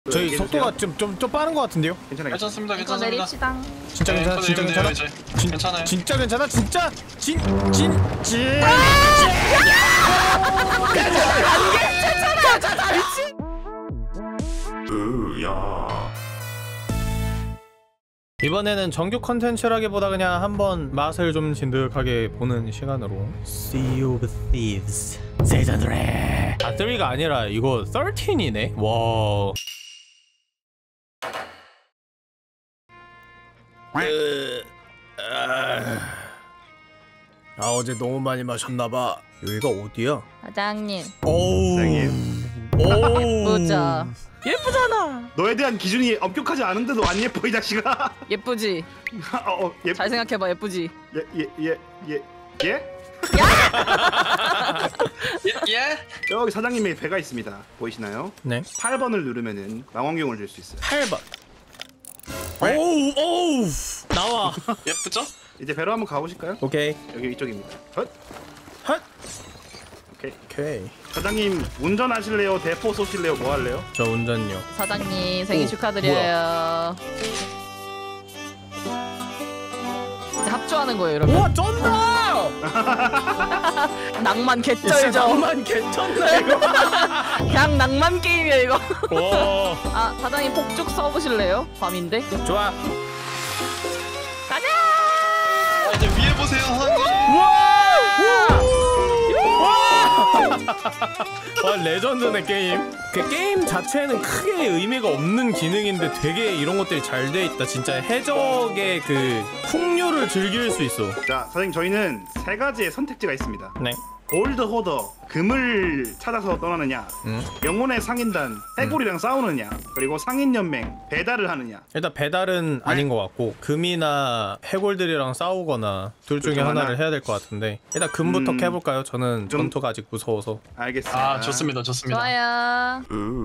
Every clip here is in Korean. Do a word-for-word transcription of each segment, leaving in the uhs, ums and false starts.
저희 속도가 좀 좀 좀 빠른 것 같은데요? 괜찮아요. 괜찮습니다. 이거 괜찮습니다. 내립시다. 진짜 괜찮아? 네, 진짜 괜찮아? 이제 진, 괜찮아요. 진짜 괜찮아? 진짜? 진, 진, 진. 이번에는 정규 컨텐츠라기보다 그냥 한번 맛을 좀 진득하게 보는 시간으로 Sea of Thieves 세자들의 아 삼가 아니라 이거 십삼이네? 와 으... 아 어제 너무 많이 마셨나봐. 여기가 어디야? 사장님. 오우 사장님. 오우 예쁘죠? 예쁘잖아. 너에 대한 기준이 엄격하지 않은데도 안 예뻐 이 자식아. 예쁘지? 어, 어, 예, 잘 생각해봐. 예쁘지? 예예예예 예, 예, 예? 예? 예? 여기 사장님의 배가 있습니다. 보이시나요? 네 팔 번을 누르면은 망원경을 줄 수 있어요. 팔 번 오우 오우 나와 예쁘죠? 이제 배로 한번 가보실까요? 오케이 여기 이쪽입니다. 헛. 헛 오케이. 오케이 사장님 운전하실래요? 대포 쏘실래요? 뭐 할래요? 저 운전요. 사장님 생일 오, 축하드려요. 이제 합주하는 거예요, 여러분. 우와 쩐다! 낭만 개쩔죠. 낭만 개쩐다 이거. 그냥 낭만 게임이야 이거. 와 아 사장님 폭죽 써보실래요? 밤인데. 좋아. 가자. 아, 이제 위에 보세요, 사장님. 와 레전드네 게임. 그 게임 자체는 크게 의미가 없는 기능인데 되게 이런 것들이 잘 돼 있다. 진짜 해적의 그 풍류를 즐길 수 있어. 자, 사장님 저희는 세 가지의 선택지가 있습니다. 네. 골드 호더, 금을 찾아서 떠나느냐, 음. 영혼의 상인단, 해골이랑 싸우느냐, 그리고 상인연맹, 배달을 하느냐. 일단 배달은 아닌 것 같고 금이나 해골들이랑 싸우거나 둘 중에 둘 중 하나를 하나. 해야 될 것 같은데 일단 금부터 음. 캐볼까요? 저는 좀- 전투가 아직 무서워서. 알겠습니다. 아, 좋습니다. 좋습니다. 좋아요.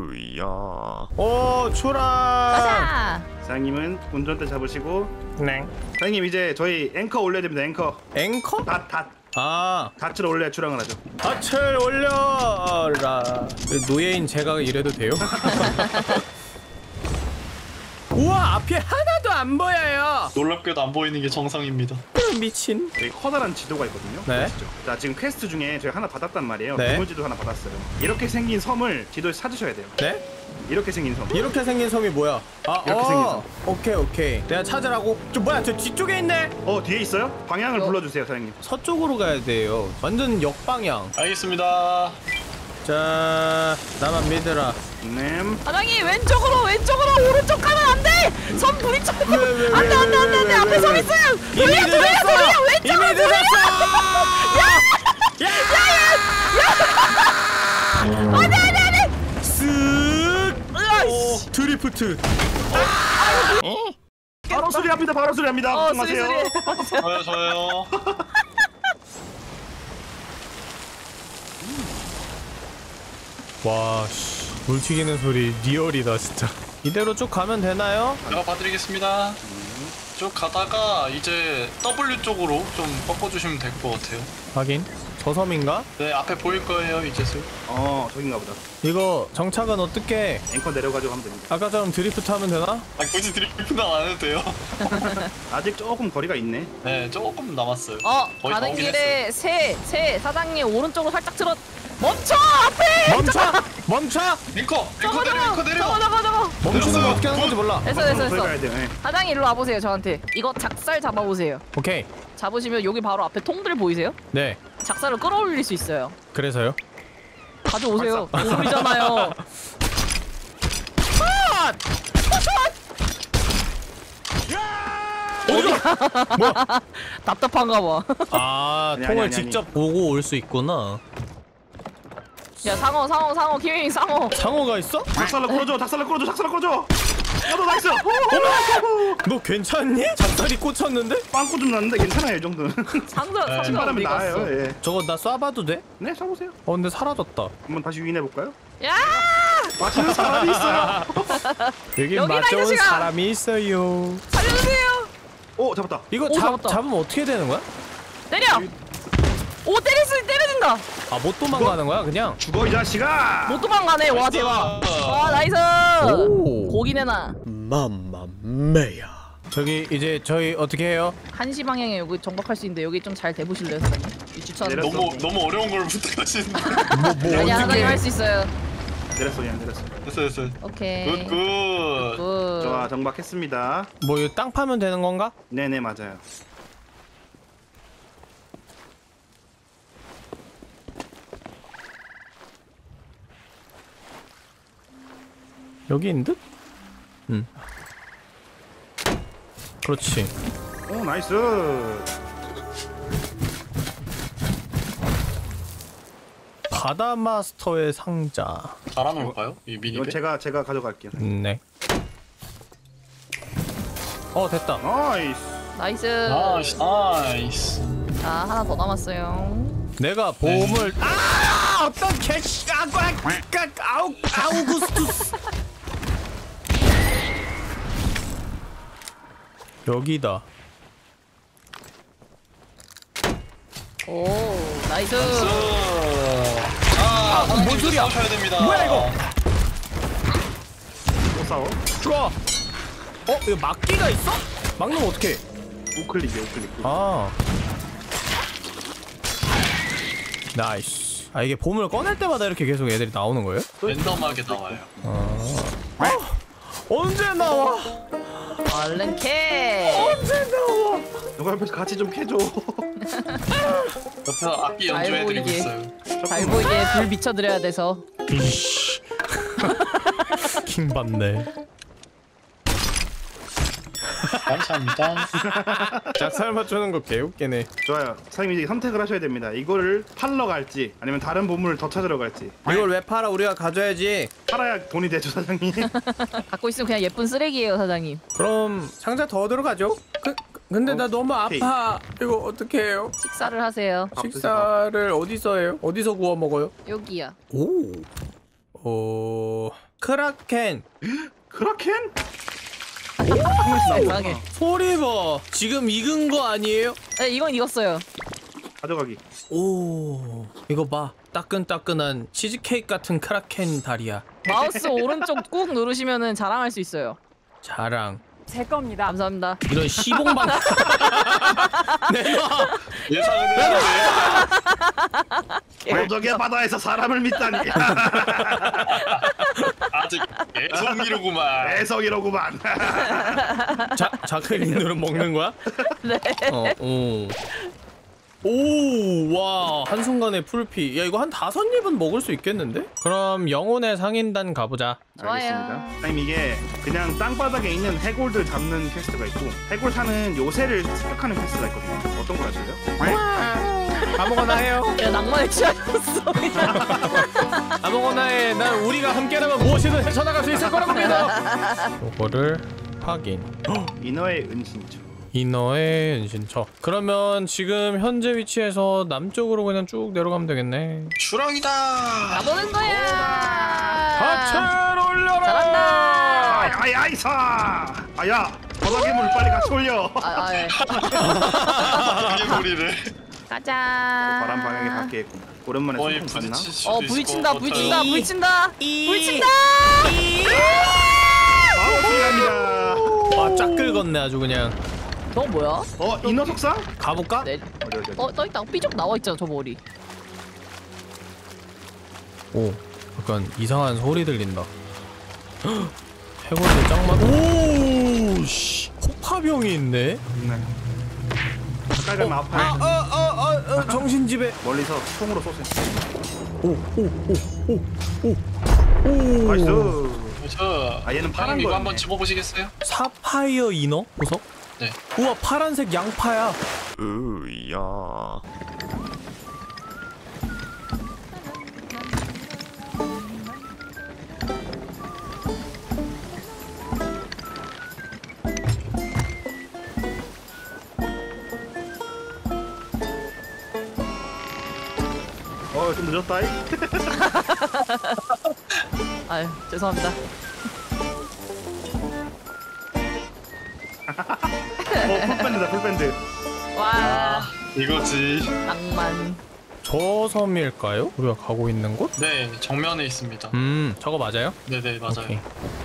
오 출항. 가자. 사장님은 운전대 잡으시고, 네. 사장님 이제 저희 앵커 올려야 됩니다. 앵커. 앵커? 닷, 닷. 아 닷을 올려야 출항을 하죠. 밭을 올려라. 노예인 제가 이래도 돼요? 우와 앞이 하나도 안 보여요. 놀랍게도 안 보이는 게 정상입니다. 미친. 여기 커다란 지도가 있거든요. 네. 보시죠. 자, 지금 퀘스트 중에 저희 하나 받았단 말이에요. 네. 보물지도 하나 받았어요. 이렇게 생긴 섬을 지도에 찾으셔야 돼요. 네? 이렇게 생긴 섬. 이렇게 생긴 섬이 뭐야? 아, 이렇게 생긴 섬. 오케이 오케이. 내가 찾으라고. 저 뭐야? 저 뒤쪽에 있네. 어, 뒤에 있어요? 방향을 어. 불러주세요, 사장님. 서쪽으로 가야 돼요. 완전 역방향. 알겠습니다. 자, 나만 믿으라. 네. 사장님 왼쪽으로 왼쪽으로 오른쪽 가면 안 돼. 섬 부딪혀. 왜, 왜, 왜, 안돼 안돼 안돼 안돼 왜, 앞에 왜, 섬 왜. 있어요. 이미 돌려 돌려 늦었어. 돌려 이미 왼쪽으로 돌려. 늦었어. 안돼 안돼 안돼. 쓱. 오, 드리프트. 바로 수리합니다. 바로 수리합니다. 어 걱정마세요. 수리수리. 저요, 저요. 와, 씨. 물 튀기는 소리 리얼이다 진짜. 이대로 쭉 가면 되나요? 제가 봐드리겠습니다. 쭉 가다가 이제 W 쪽으로 좀 꺾어주시면 될 것 같아요. 확인. 저 섬인가? 네, 앞에 보일 거예요, 이제서. 어, 저긴가 보다. 이거 정착은 어떻게? 앵커 내려가지고 하면 됩니다. 아까처럼 드리프트 하면 되나? 아, 굳이 드리프트는 안 해도 돼요. 아직 조금 거리가 있네. 네, 조금 남았어요. 어 거의 가는 나오긴 길에 새새 사장님 오른쪽으로 살짝 들어. 멈춰 앞에. 멈춰! 멈춰! 링커! 저거 링커 내려, 저거 링커 내려! 저거 저거 저거. 멈추는 거 내렸어요. 어떻게 하는 건지 몰라. 됐어 됐어 거기 됐어. 가야 돼요. 네. 사장님 일로 와보세요 저한테. 이거 작살 잡아보세요. 오케이. 잡으시면 여기 바로 앞에 통들 보이세요? 네. 작살을 끌어올릴 수 있어요. 그래서요? 가져오세요. 우물이잖아요. 어디가? 뭐야? 답답한가 봐. 아, 아니, 통을 아니, 아니, 직접 보고 올 수 있구나. 야 상어 상어 상어 김혜민 상어. 상어가 있어? 닭살로 끌어줘. 닭살로 끌어줘. 닭살로 끌어줘. 야너 나이스. 너 괜찮니? 작살이 꽂혔는데? 빵꾸 좀 났는데 괜찮아요 이 정도는. 상자 네. 상자 신바람이 어디 갔어? 나아요. 예. 저거 나 쏴봐도 돼? 네, 써보세요. 어 근데 사라졌다. 한번 다시 유인해 볼까요? 야! 맞히는 사람이 있어요. 여기 여기다, 이 맞춰온 자식아! 사람이 있어요. 살려주세요. 오, 잡았다. 이거 오, 잡, 잡았다. 잡으면 어떻게 되는 거야? 때려. 오 때렸을 때려진다. 아 못 도망가는 거야 그냥? 죽어 이 자식아. 못 도망가네. 와 대박. 와 나이스. 오. 고기 내놔. 맘마메야. 저기 이제 저희 어떻게 해요? 한시 방향에 여기 정박할 수 있는데 여기 좀 잘 대보실래요 사장님? 이 주차는 내렸어. 너무 너무 어려운 걸 부탁하시는데. 뭐, 뭐 아니야 어떻게 사장님 할 수 있어요. 내렸어 그냥 내렸어. 됐어 됐어. 오케이. 굿굿. 굿. 좋아 정박했습니다. 뭐 이거 땅 파면 되는 건가? 네네 맞아요. 여기인 듯? 응. 그렇지. 오 나이스. 바다 마스터의 상자. 달아놓을까요? 이 이건 미니백. 제가 제가 가져갈게요. 네. 어 됐다. 나이스. 나이스. 나이스 나이스. 자 하나 더 남았어요. 내가 보험을 아 어떤 개씨 아꽉 아우 아우구스투스 여기다. 오 나이스. 아, 뭔 소리야? 싸우셔야 됩니다. 뭐야, 이거? 또 싸워? 좋아. 어 이거 막기가 있어? 막는 어떻게? 우클릭이야 우클릭. 아. 나이스. 아 이게 보물 꺼낼 때마다 이렇게 계속 애들이 나오는 거예요? 랜덤하게 나와요. 아. 언제 나와? 얼른 캐. 언제 나와? 누가 옆에서 같이 좀 캐줘. 옆에서 악기 잘 연주해드리고 보이게. 있어요. 잘 보이게 불 비춰드려야 돼서. 이씨. 킹 받네. 감사합니다. 작살 맞추는 거 개웃기네. 좋아요. 사장님 이제 선택을 하셔야 됩니다. 이거를 팔러 갈지 아니면 다른 보물을 더 찾으러 갈지. 이걸 왜 팔아? 우리가 가져야지. 팔아야 돈이 되죠 사장님. 갖고 있으면 그냥 예쁜 쓰레기예요 사장님. 그럼 상자 더 들어가죠? 그, 근데 나 너무 오케이. 아파. 이거 어떻게 해요? 식사를 하세요. 밥 드세요, 식사를 어디서 해요? 어디서 구워 먹어요? 여기야. 오. 어. 크라켄. 크라켄? 세상에. 소리 봐. 지금 익은 거 아니에요? 네 이건 익었어요. 가져가기. 오. 이거 봐. 따끈따끈한 치즈케이크 같은 크라켄 다리야. 마우스 오른쪽 꾹 누르시면은 자랑할 수 있어요. 자랑. 제 겁니다. 감사합니다. 이런 시봉방. 내놔. 예상은 했는데. 도적의 바다에서 사람을 믿다니. 아직 애송이로구만. 애석이로구만. 자, 자크린으로 먹는 거야? 네. 어, 오. 오, 와, 한순간에 풀피. 야, 이거 한 다섯 입은 먹을 수 있겠는데? 그럼 영혼의 상인단 가보자. 좋아요. 알겠습니다. 사장님 이게 그냥 땅바닥에 있는 해골들 잡는 퀘스트가 있고 해골 사는 요새를 습격하는 퀘스트가 있거든요. 어떤 걸 하실래요? 아무거나 해요. 야 낭만에 취하셨어. 아무거나 해. 난 우리가 함께라면 무엇이든 헤쳐나갈 수 있을 거라고 믿어. 이거를 확인. 인어의 은신처. 인어의 은신처. 그러면 지금 현재 위치에서 남쪽으로 그냥 쭉 내려가면 되겠네. 추락이다. 가보는 거야. 하체를 올려라. 잘한다. 아야 이사. 아야 바닥에 물 빨리 같이 올려. 아, 아, 예. 그게 우리를. 가자. 바람 방향이 바뀌겠군. 오랜만에 거의 소풍 갔나? 부딪힐 수도 어 있을 부딪힌다 것 부딪힌다 같아요. 부딪힌다 이- 부딪힌다. 아 어떻게 갑니다. 아, 쫙 긁었네 아주 그냥. 저거 뭐야? 어 인어 속상? 가볼까? 네. 어디 어디 어디. 어 떠있다. 삐죽 나와 있잖아 저 머리. 오, 약간 이상한 소리 들린다. 헉, 해골들 짱 많. 오, 씨, 폭파병이 있네. 네. 가까이 가면 아파요. 아, 아, 아, 아, 아, 정신지배. 멀리서 총으로 쏘세요. 오, 오, 오, 오, 오, 오. 나이스. 저. 아, 얘는 파란 사장님 이거 거였네. 한번 집어보시겠어요? 사파이어 인어 보석? 네. 우와, 파란색 양파야. 으야. 어 좀 늦었다. 이. 아유 죄송합니다. 어 풀밴드다 풀밴드. 와 이거지. 낭만. 저 섬일까요? 우리가 가고 있는 곳? 네, 정면에 있습니다. 음, 저거 맞아요? 네네, 맞아요. 오케이.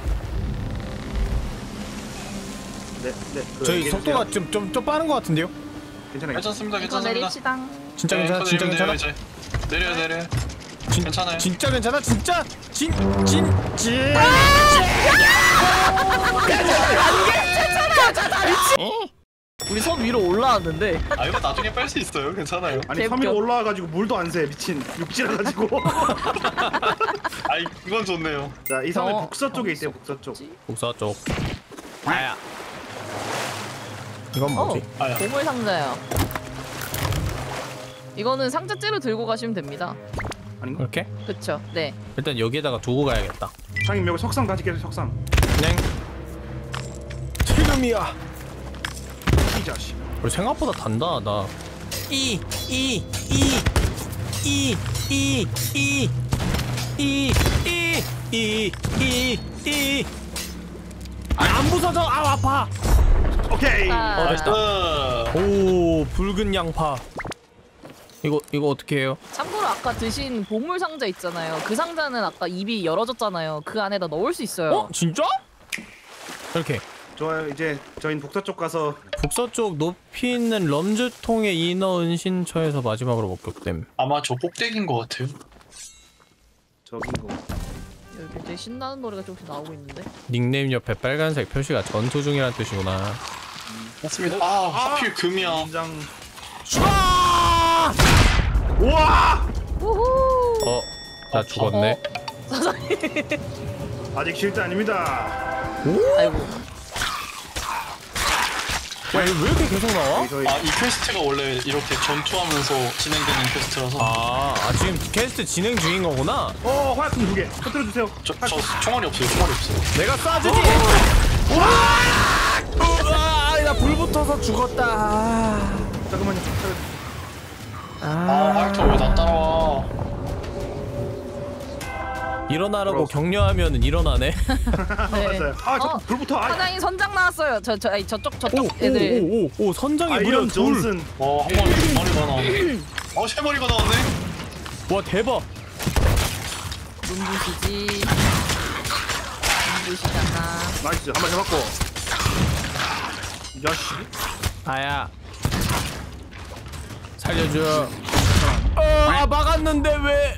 네, 네. 그 저희 얘기해주세요. 속도가 좀 좀 좀 빠른 것 같은데요? 괜찮아요. 괜찮습니다, 이거 괜찮습니다. 내립시다. 진짜 네, 괜찮아? 진짜 내리면 괜찮아? 돼요, 이제. 내려요, 내려요. 진, 괜찮아요. 진짜 괜찮아? 진짜? 진, 진, 진. 우리 섬 위로 올라왔는데. 아, 이거 나중에 뺄 수 있어요. 괜찮아요. 아니 개웃겨. 섬 위로 올라와가지고 물도 안 새. 미친 육지라가지고. 아이, 그건 좋네요. 자, 이 섬의 어, 북서쪽에 있대요. 북서쪽. 북서쪽. 아야. 이건 어, 뭐지? 아야. 보물 상자야. 이거는 상자째로 들고 가시면 됩니다. 아닌가? 이렇게? 그쵸? 네. 일단 여기에다가 두고 가야겠다. 장님 여기 석상 가지게 석상. 네. 지금이야. 이 자식. 우리 생각보다 단단하다. 이, 이, 이, 이, 이, 이, 이, 이, 이, 이, 이. 아, 안 부서져. 아, 아파. 오케이. 아, 나이스. 오, 붉은 양파. 이거 이거 어떻게 해요? 참고로 아까 드신 보물 상자 있잖아요. 그 상자는 아까 입이 열어졌잖아요. 그 안에다 넣을 수 있어요. 어? 진짜? 이렇게 좋아요. 이제 저희는 북서쪽 가서 북서쪽 높이 있는 럼즈통의 인어 은신처에서 마지막으로 목격됨. 아마 저 꼭대기인 것 같아요. 저긴 거. 여기 굉장히 신나는 노래가 조금씩 나오고 있는데. 닉네임 옆에 빨간색 표시가 전투 중이란 뜻이구나. 맞습니다. 아, 하필 금이야. 긴장. 슈아! 우와! 우후. 어, 나 죽었네. 아직 실드 아닙니다. 아이고. 야, 이거 왜 이렇게 계속 나와? 여기 저희 아, 이 퀘스트가 원래 이렇게 전투하면서 진행되는 퀘스트라서. 아, 아 지금 캐스트 진행 중인 거구나. 어 화약품 두 개. 터뜨려 주세요. 저, 저 총알이 없어요, 총알이 없어요. 내가 쏴주지. 와! 나 불 붙어서 죽었다. 잠깐만요. 아, 화이터 왜 나 따라와? 일어나라고 부러웠어. 격려하면은 일어나네. 맞아요. 아 자꾸 어, 불부터. 아, 사장님 선장 나왔어요. 저, 저, 아니, 저쪽, 저쪽 오, 애들. 오, 오, 오, 오, 선장이 무려 아이런 둘. 존슨. 와, 한 마리, 두 마리가 나오네. 어, 세 마리가 나왔네? 와, 대박. 눈부시지. 눈부시잖아. 나이스. 한 마리 잡았고. 야씨. 아야. 살려줘. 어, 아, 막았는데 왜?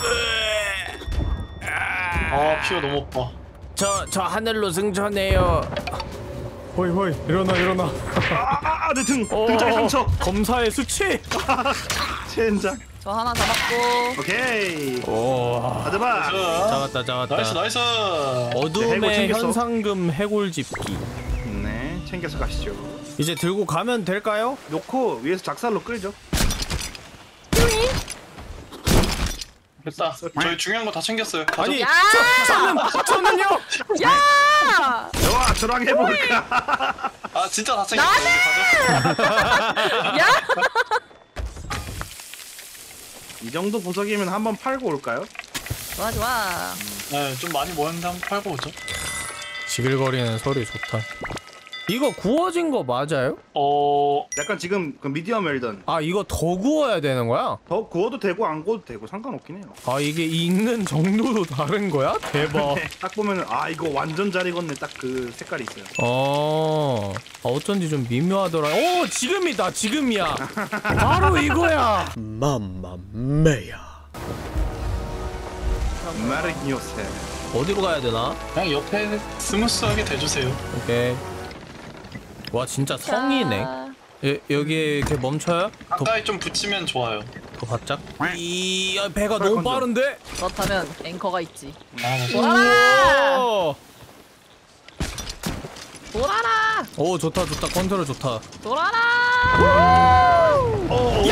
아, 피가 너무 없다. 저, 저 하늘로 승천해요. 호이 호이, 일어나 일어나. 아아아 내 등. 어, 등짝에 상처. 검사의 수치. 젠장. 저 하나 잡았고. 오케이. 오, 가져봐. 자, 잡았다 잡았다. 나이스, 나이스. 해골 어둠의 챙겼어. 현상금 해골 집기. 네. 챙겨서 가시죠. 이제 들고 가면 될까요? 놓고 위에서 작살로 끌죠. 됐다. 저희 중요한 거 다 챙겼어요. 가죠. 아니, 야! 저, 저는 저는요. 야! 좋아. 저랑 해볼까. 아, 진짜 다 챙겼어요. 우리 가죠. 야! 이 정도 보석이면 한번 팔고 올까요? 좋아, 좋아. 네, 좀 많이 모였는데 한번 팔고 오죠. 지글거리는 소리 좋다. 이거 구워진 거 맞아요? 어, 약간 지금 그 미디엄 웰던. 아, 이거 더 구워야 되는 거야? 더 구워도 되고 안 구워도 되고 상관없긴 해요. 아, 이게 익는 정도도 다른 거야? 대박. 네, 딱 보면은 아 이거 완전 잘 익었네. 딱 그 색깔이 있어요. 어, 아, 어쩐지 좀 미묘하더라. 오, 지금이다, 지금이야. 바로 이거야. 맘마메야. 마르니오세. 어디로 가야 되나? 그냥 옆에 스무스하게 대주세요. 오케이. 와, 진짜 성이네. 자, 여, 여기 이렇게 멈춰요? 더, 가까이 좀 붙이면 좋아요. 더 바짝. 이, 야, 배가 헐, 너무 건져. 빠른데? 그렇다면 앵커가 있지. 아, 나 돌아라! 오, 돌아라! 오, 좋다, 좋다. 컨트롤 좋다. 돌아라! 오.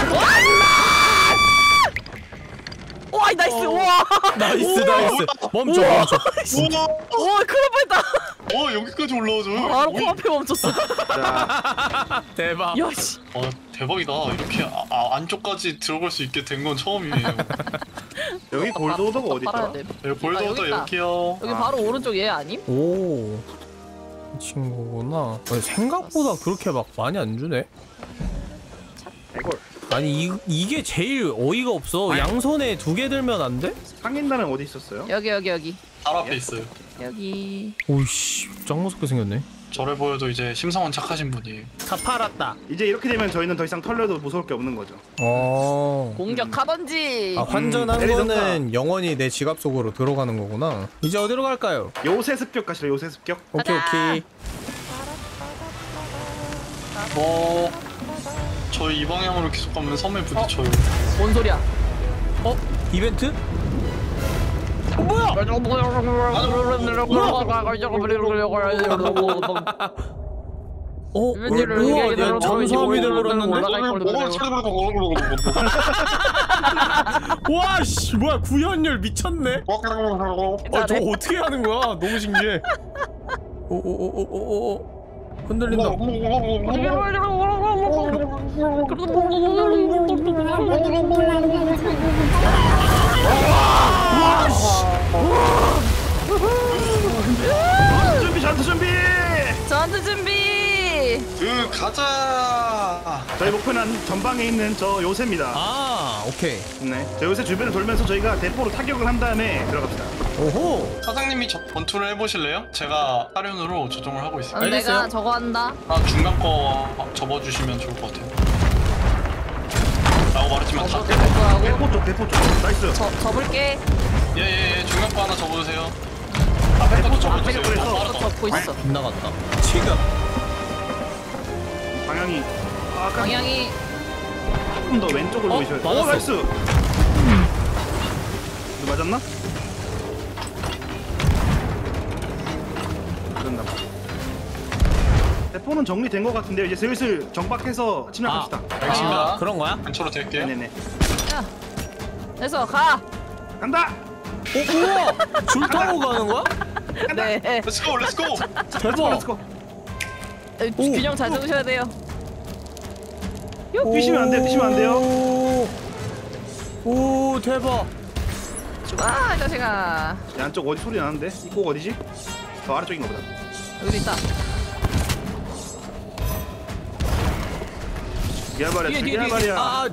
와, 나이스! 우와! 나이스, 나이스. 멈춰, 멈춰. 오, 큰일 뻔했다! 어, 여기까지 올라와줘요. 바로 어이. 코앞에 멈췄어. 자, 대박. 야, 씨. 아, 대박이다. 이렇게 아, 아, 안쪽까지 들어갈 수 있게 된 건 처음이에요. 여기 골드오더가 어디 팔아야 있더라? 돼. 네, 아, 볼더도 여기 있다. 여기요. 여기 아, 바로 그래. 오른쪽 얘 아님? 오, 이 친구구나. 아니, 생각보다 그렇게 막 많이 안 주네. 해골. 아니 이, 이게 제일 어이가 없어. 양손에 두 개 들면 안 돼? 상인단은 어디 있었어요? 여기 여기 여기 바로 앞에 있어요. 여기. 오이씨 짱 무섭게 생겼네. 저를 보여도 이제 심성은 착하신 분이에요. 다 팔았다. 이제 이렇게 되면 저희는 더 이상 털려도 무서울 게 없는 거죠. 어. 공격하던지. 아, 환전한 음, 거는 영원히 내 지갑 속으로 들어가는 거구나. 이제 어디로 갈까요? 요새 습격 가시죠. 요새 습격. 오케이 가자. 오케이. 어, 저희 이 방향으로 계속 가면 섬에 부딪혀요. 뭔 소리야? 어? 이벤트? 어 뭐야? 어? 우와 야 잠수함이 돼버렸는데? 와씨 뭐야 구현율 미쳤네? 어 저거 어떻게 하는 거야? 너무 신기해. 오오오오오오 흔들린다. 준비 전투 준비. 전투 준비. 그 가자. 저희 목표는 전방에 있는 저 요새입니다. 아 오케이. 네. 저 요새 주변을 돌면서 저희가 대포로 타격을 한 다음에 들어갑시다. 오호. 사장님이 저, 전투를 해보실래요? 제가 사륜으로 조종을 하고 있어요. 어, 알겠어요. 내가 저거 한다. 아, 중간 거 접어주시면 좋을 것 같아요. 라고 말했지만 다 저거 하고. 대포 쪽 대포 쪽. 나이스. 저 접을게. 예예예 중간 거 하나 접어주세요. 앞에 것도 접어주세요. 앞에 아, 거 빠르다. 접고 있어. 빗나갔다. 지금. 방향이 아, 아까 방향이 조금 더 왼쪽으로 어? 보이셔야 돼요. 맞았어. 오 나이스. 이거 맞았나? 그랬나 봐. 대포는 정리된 것 같은데요. 이제 슬슬 정박해서 침략합시다. 알겠습니다. 아, 그런 거야? 근처로 댈게요. 네네네. 야. 됐어 가. 간다. 어 우와 줄 타고 가는 거야? 네. Let's go, let's go. 대박. 렛츠고. 에, 균형 잘 잡으셔야 돼요. 뛰시면 안 돼요. 뛰시면 안 돼요. 오, 오 대박. 아, 이 자식아. 이 안쪽 어디 소리 나는데? 이 꼭 어디지? 저 아래쪽인가 보다. 여기도 있다. 미안 말이야. 뒤에, 뒤에, 미안 뒤에. 말이야. 아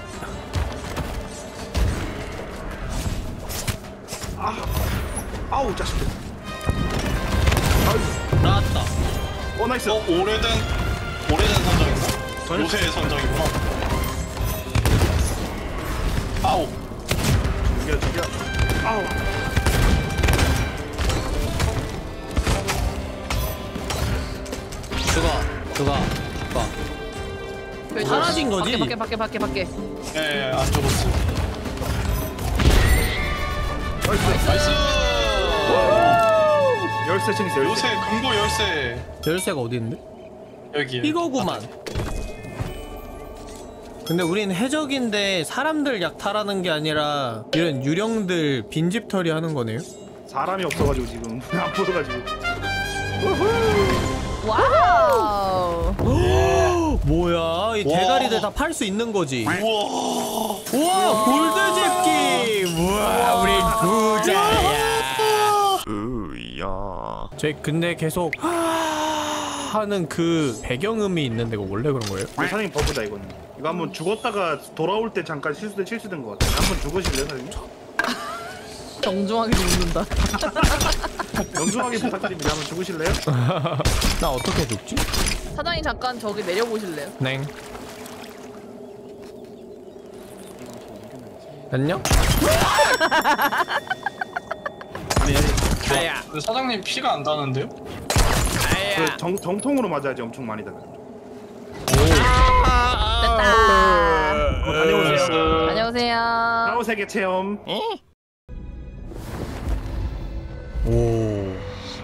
아우 자식들. 나왔다. 어 나이스. 어, 오래된 오래된 선정인가? 전혀- 요새의 선정이구나. 아우. 죽여 죽여. 아우. 들어가 들어가 들어가. 사라진 거지? 밖에 밖에 밖에 밖에 밖에. 예, 안 죽었어. 나이스. 나이스. 열쇠 챙기세요. 열쇠. 요새 금고 열쇠 열쇠가 어디 있는데? 여기에. 이거구만. 근데 우린 해적인데 사람들 약탈하는 게 아니라 이런 유령들 빈집털이 하는 거네요? 사람이 없어가지고 지금 안 보여가지고. 와우. 뭐야 이 대가리들 다 팔 수 있는 거지. 우와. 우와 골드 집기. 우와 우리 부자야. 으야. 저 근데 계속 하는 그 배경음이 있는데 이거 원래 그런 거예요? 사장님 버프다 이거는. 이거 한번 죽었다가 돌아올 때 잠깐 실수된 실수된 것 같아. 한번 죽으실래요 사장님? 정중하게 죽는다. 영중하게 부탁드립니다. 한번 죽으실래요? 나 어떻게 죽지? 사장님 잠깐 저기 내려 보실래요? 냉. 안녕? 아니 아니. 아야. 근데 사장님 피가 안 다는데요? 아야. 그 정, 정통으로 맞아야지 엄청 많이 달아. 됐다. 다녀오세요. 안녕하세요. 사후 세계 체험. 오.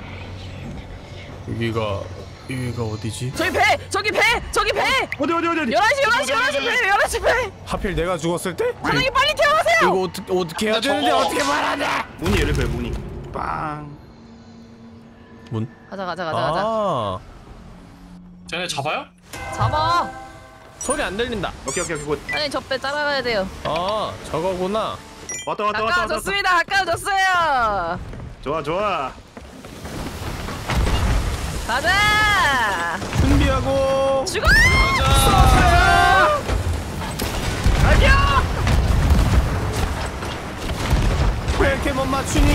여기가 여기가 어디지? 저기 배! 저기 배! 저기 배! 어디 어디 어디 어디. 열한 시 열한 시 열한 시 배! 열한 시 배! 하필 내가 죽었을 때? 사장님 빨리 태어나세요! 이거 어떻게 어떻게 해야 아, 저거. 되는데 어떻게 말하냐? 문이 열릴 거예요 문이. 빵. 문. 가자 가자 가자 가자. 아. 쟤네 잡아요? 잡아! 소리 안 들린다. 오케이 오케이 오케이. 굿. 사장님 저 배 따라가야 돼요. 아, 저거구나. 왔다 왔다 왔다 왔다. 가까워졌습니다. 가까워졌어요. 좋아 좋아. 가자! 준비하고. 죽어! 가자. 이렇게 못 맞추니?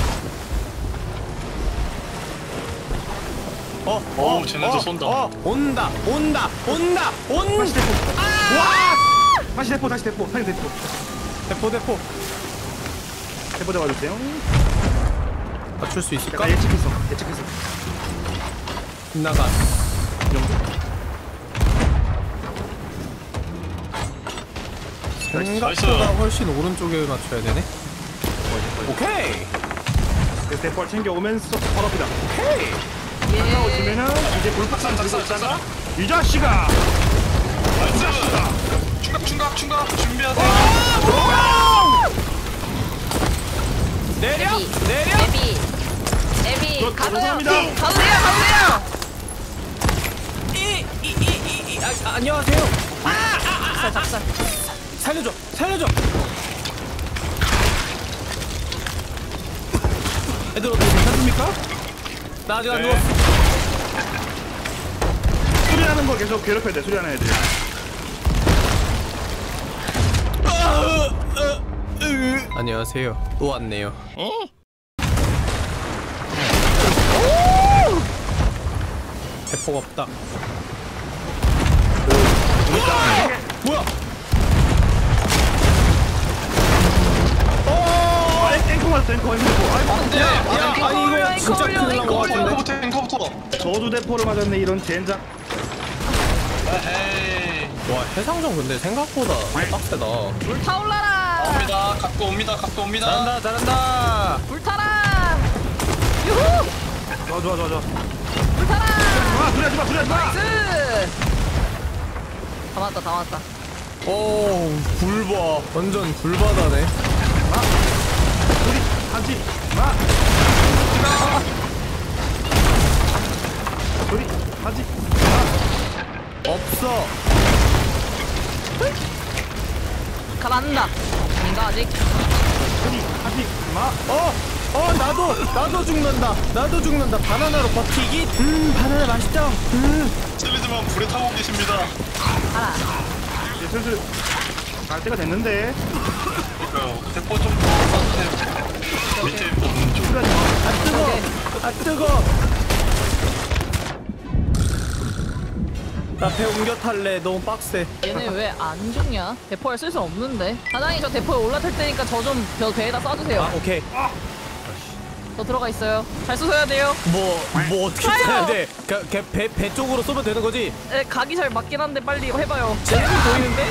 어, 어, 어우, 쟤네도 어, 쏜다. 어, 온다, 온다, 온다, 온. 다시 대포. 와! 다시 대포 다시 대포. 다시 대포. 대포, 대포. 대포 잡아주세요. 맞출 수 있을까? 내가 예측했어. 예측했어. 나가. 이 정도. 생각보다 훨씬 오른쪽에 맞춰야 되네. 오케이. 그 대포를 챙겨오면서 걸어옵니다. 오케이. 예. 오시면은 이제 골프산 들고 있다가 이 자식아. 나이스. 충각 충각 충각 준비하세요. 내려, 에비. 내려. 에비. 에비. 저- 가세요. 죄송합니다. 가세요. 가세요. 이, 이, 이, 이, 이. 아, 아, 안녕하세요. 작살 작살. 살려줘, 살려줘. 애들 어떻게 괜찮습니까? 나 아직 안 네. 누웠어. 수리하는 거 계속 괴롭혀야 돼. 수리하는 애들. 안녕하세요. 또 왔네요. 대포가 없다. 뭐야? 어, 앵- 앵커 맞았어. 앵커 앵커. 아이고. 안돼. 야, 앵커 아니 올려, 이거 앵커 진짜 올려, 큰일 앵커 난거 올려. 같은데. 앵커부터 앵커부터. 저도 대포를 맞았네. 이런 젠장. 에헤이. 와, 해상전 근데 생각보다 빡세다. 불 타올라라. 옵니다. 갖고 옵니다. 갖고 옵니다. 잘한다, 잘한다. 불 타라. 유후. 좋아 좋아 좋아 좋아. 불 타라. 아, 수리하지 마. 수리하지 마. 나이스. 다 맞다 다 맞다. 오, 불바. 완전 불바다네. 수리하지 마. 수리하지 없어. 가라앉는다. 아닌가 아직? 수리하지 마. 어, 어, 나도, 나도 죽는다. 나도 죽는다. 바나나로 버티기. 음, 바나나 맛있죠? 음. 실례지만 불에 타고 계십니다. 가라. 이제 슬슬 갈 때가 됐는데. 그러니까요. 대포 좀더 쏴주세요. 밑에 보는 쪽. 수리하지 마. 아, 뜨거. 아, 뜨거. 나 배 옮겨 탈래. 너무 빡세. 얘네 왜 안 죽냐? 대포에 쓸 수 없는데. 사장님 저 대포에 올라탈 테니까 저 좀 배에다 쏴주세요. 아, 오케이. 저 들어가 있어요. 잘 쏘셔야 돼요. 뭐, 뭐 어떻게 가요. 써야 돼? 그, 그, 배, 배 쪽으로 쏘면 되는 거지? 네, 각이 잘 맞긴 한데 빨리 이거 해봐요. 재능이 보이는데?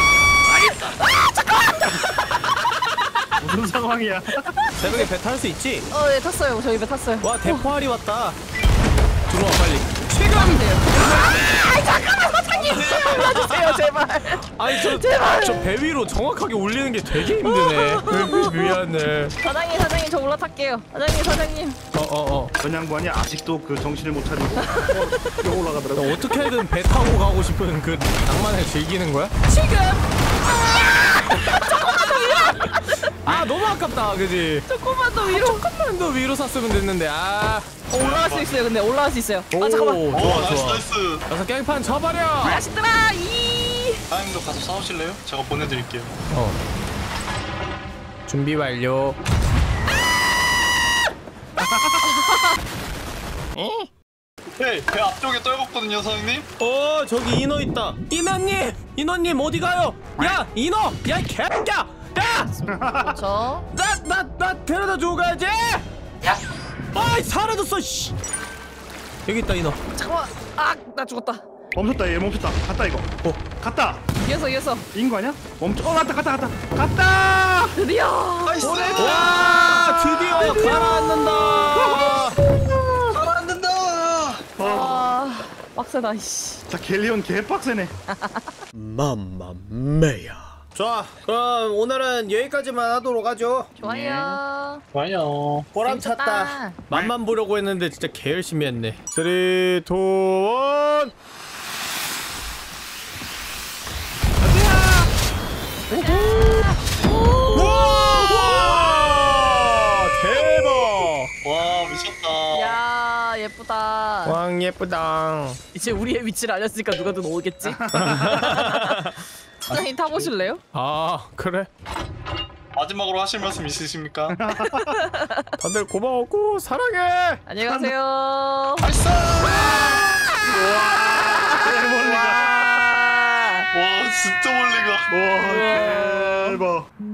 무슨 상황이야? 새벽에 배 탈 수 있지? 어, 네 탔어요. 저희 배 탔어요. 와, 대포알이 왔다. 들어와, 빨리. 지금 돼요. 아, 잠깐만 사장님. 올라주세요 제발. 아니, 저, 제발. 저 배 위로 정확하게 올리는 게 되게 힘드네. 미안해. 사장님 사장님 저 올라탈게요. 사장님 사장님. 어, 어, 어. 전양반이 아직도 그 정신을 못 차리고 어, 뛰어 올라가더라고. 너 어떻게든 배 타고 가고 싶은 그 낭만을 즐기는 거야? 지금. 아, 너무 아깝다, 그지? 조금만 더 위로. 조금만 더 위로 샀으면 됐는데, 아. 어, 올라갈 수 있어요. 근데 올라갈 수 있어요. 오, 아 잠깐만. 오, 좋아, 나이스 좋아. 나이스. 가서 깽판 쳐버려! 맛있더라. 이. 사장님도 가서 싸우실래요? 제가 보내드릴게요. 어. 준비 완료. 네, 배 앞쪽에 떨궜거든요, 사장님. 어, 저기 인어 있다. 인어님! 인어님, 어디 가요? 야, 인어! 야, 이 개새끼야! 야! 그렇죠. 나, 나, 나 데려다 주고 가야지! 야! 아이, 사라졌어, 씨! 여기 있다, 인어. 잠깐만. 아, 나 죽었다. 멈췄다. 얘 멈췄다. 갔다 이거. 어, 갔다. 이어서 이어서. 이긴 거 아니야? 멈춰. 어, 갔다 갔다 갔다. 갔다. 드디어. 나이스. 와, 드디어 가라앉는다! 살아앉는다. 아, 빡세다. 이씨. 자, 갤리온 개빡세네. 맘마메야. 좋아, 그럼 오늘은 여기까지만 하도록 하죠. 좋아요. 좋아요. 보람찼다. 재밌었다. 맛만 보려고 했는데 진짜 개 열심히 했네. 삼, 이, 일. 우와! 대박! 와, 미쳤다. 야, 예쁘다. 왕 예쁘다. 이제 우리의 위치를 알렸으니까 누가든 오겠지? 사장님 타보실래요? 아, 그래? 마지막으로 하실 말씀 있으십니까? 다들 고마웠고 사랑해. 안녕히 가세요. 발사! 멀리가. 와 진짜 멀리가. 와 대박.